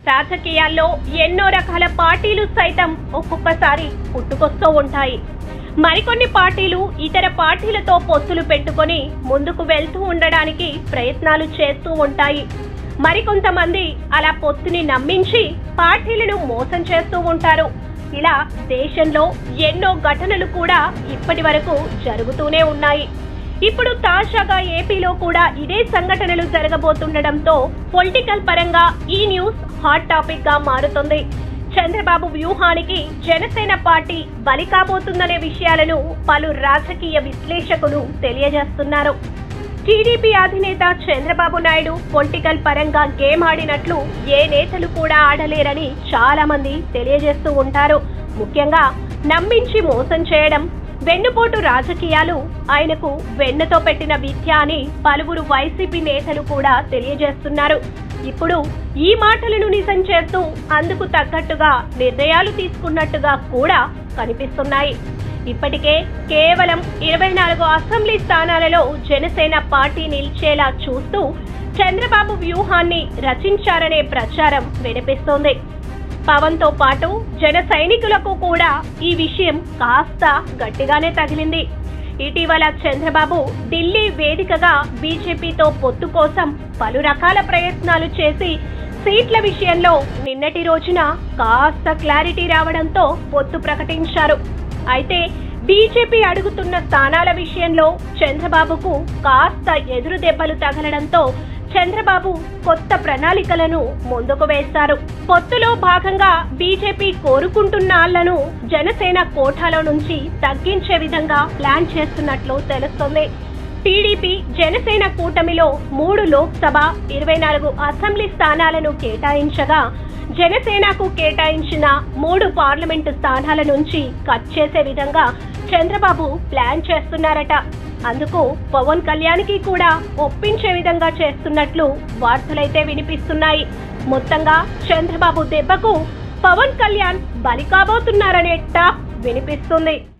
రాజకీయాల్లో ఎన్నో రకాల పార్టీలు సైతం ఒక్కొక్కసారి పుట్టుకొస్తూ ఉంటాయి. మరికొన్ని పార్టీలు ఇతర పార్టీలతో పొత్తులు పెట్టుకొని ముందుకు వెళ్తూ ఉండడానికి ప్రయత్నాలు చేస్తూ ఉంటాయి. మరికొంతమంది అలా పొత్తుని నమ్మించి పార్టీలను మోసం చేస్తూ ఉంటారు. ఇలా దేశంలో ఎన్నో ఘటనలు కూడా ఇప్పటి వరకు జరుగుతూనే ఉన్నాయి. ఇప్పుడు తాజాగా ఏపీలో కూడా ఇదే సంఘటనలు జరగబోతుండటంతో పొలిటికల్ పరంగా ఈ న్యూస్ హాట్ టాపిక్ గా మారుతుంది. చంద్రబాబు వ్యూహానికి జనసేన పార్టీ బలి కాబోతుందనే విషయాలను పలు రాజకీయ విశ్లేషకులు తెలియజేస్తున్నారు. టీడీపీ అధినేత చంద్రబాబు నాయుడు పొలిటికల్ పరంగా గేమ్ ఆడినట్లు ఏ నేతలు కూడా ఆడలేరని చాలా మంది తెలియజేస్తూ ఉంటారు. ముఖ్యంగా నమ్మించి మోసం చేయడం, వెన్నుపోటు రాజకీయాలు ఆయనకు వెన్నతో పెట్టిన విద్య అని పలువురు వైసీపీ నేతలు కూడా తెలియజేస్తున్నారు. ఇప్పుడు ఈ మాటలను నిజం చేస్తూ అందుకు తగ్గట్టుగా నిర్ణయాలు తీసుకున్నట్టుగా కూడా కనిపిస్తున్నాయి. ఇప్పటికే కేవలం 24 అసెంబ్లీ స్థానాలలో జనసేన పార్టీ నిలిచేలా చూస్తూ చంద్రబాబు వ్యూహాన్ని రచించారనే ప్రచారం వినిపిస్తోంది. పవన్ తో పాటు జన సైనికులకు కూడా ఈ విషయం కాస్త గట్టిగానే తగిలింది. ఇటీవల చంద్రబాబు ఢిల్లీ వేదికగా బీజేపీతో పొత్తు కోసం పలు రకాల ప్రయత్నాలు చేసి సీట్ల విషయంలో నిన్నటి రోజున కాస్త క్లారిటీ రావడంతో పొత్తు ప్రకటించారు. అయితే బీజేపీ అడుగుతున్న స్థానాల విషయంలో చంద్రబాబుకు కాస్త ఎదురు దెబ్బలు తగలడంతో చంద్రబాబు కొత్త ప్రణాళికలను ముందుకు వేశారు. పొత్తులో భాగంగా బీజేపీ కోరుకుంటున్నాళ్లను జనసేన కోటాలో నుంచి తగ్గించే విధంగా ప్లాన్ చేస్తున్నట్లు తెలుస్తోంది. టీడీపీ జనసేన కూటమిలో 3 లోక్సభ 24 అసెంబ్లీ స్థానాలను కేటాయించగా జనసేనకు కేటాయించిన 3 పార్లమెంటు స్థానాల నుంచి కట్ చేసే విధంగా చంద్రబాబు ప్లాన్ చేస్తున్నారట. అందుకు పవన్ కళ్యాణ్కి కూడా ఒప్పించే విధంగా చేస్తున్నట్లు వార్తలైతే వినిపిస్తున్నాయి. మొత్తంగా చంద్రబాబు దెబ్బకు పవన్ కళ్యాణ్ బలి కాబోతున్నారనే టాక్ వినిపిస్తుంది.